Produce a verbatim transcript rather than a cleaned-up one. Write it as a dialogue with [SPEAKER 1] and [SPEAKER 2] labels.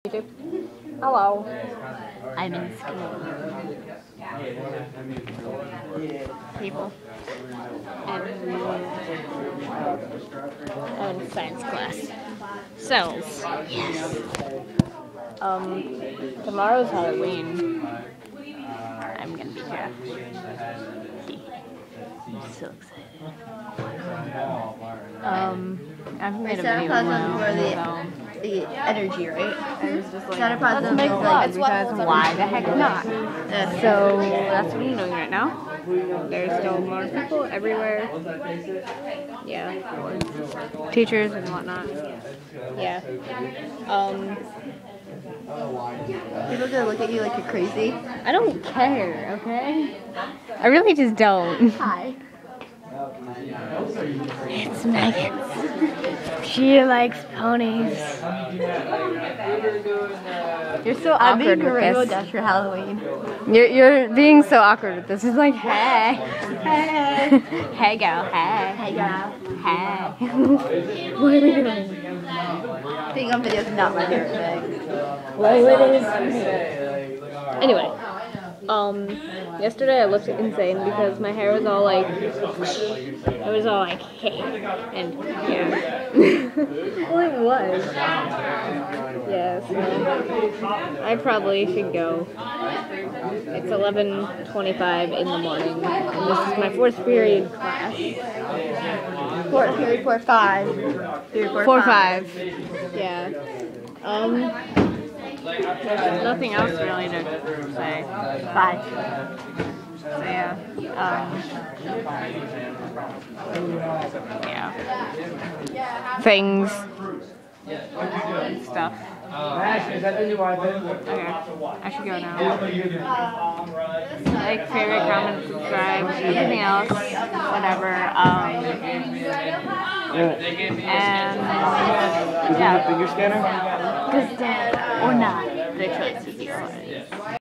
[SPEAKER 1] YouTube. Hello.
[SPEAKER 2] I'm in school. People. And I'm in science class. Cells. Yes.
[SPEAKER 1] Um, tomorrow's Halloween.
[SPEAKER 2] I'm gonna be here. I'm so excited. Um, I've made a video
[SPEAKER 3] Santa Claus is
[SPEAKER 2] now,
[SPEAKER 3] for the, the energy, right?
[SPEAKER 1] I was just like,
[SPEAKER 3] Santa Claus
[SPEAKER 1] let's
[SPEAKER 3] is
[SPEAKER 1] make
[SPEAKER 3] like-
[SPEAKER 1] vlogs
[SPEAKER 3] it's
[SPEAKER 1] because why the heck not?
[SPEAKER 3] Uh,
[SPEAKER 1] So that's what I'm doing right now. There's still more people everywhere. Yeah. Teachers and whatnot. Yeah. Um,
[SPEAKER 3] People gonna look at you like you're crazy.
[SPEAKER 1] I don't care, okay? I really just don't.
[SPEAKER 3] Hi.
[SPEAKER 1] It's Megan. She likes ponies. You're so
[SPEAKER 3] I'm being
[SPEAKER 1] awkward with
[SPEAKER 3] Rainbow
[SPEAKER 1] this.
[SPEAKER 3] Dash for Halloween.
[SPEAKER 1] You're, you're being so awkward with this. It's like, hey. Hey. Hey, girl. Hey.
[SPEAKER 3] Hey, girl.
[SPEAKER 1] Hey. What are we doing?
[SPEAKER 3] Being on video is not my favorite thing.
[SPEAKER 1] Well, it is. Anyway. Um, yesterday I looked insane because my hair was all like, it was all like, hey, and yeah. Well, it was. Yeah, so I probably should go. It's eleven twenty-five in the morning, and this is my fourth period class.
[SPEAKER 3] Four, period four, five. Period four,
[SPEAKER 1] Four, five. Yeah. Um,
[SPEAKER 2] There's nothing else really to say.
[SPEAKER 3] Five.
[SPEAKER 2] So yeah. Um, yeah.
[SPEAKER 1] things.
[SPEAKER 2] Stuff. Okay. I should go now. Like, favorite, comment, subscribe, everything else, whatever. Um, and yeah.
[SPEAKER 4] Finger scanner?
[SPEAKER 2] Because or not. The choice is yours.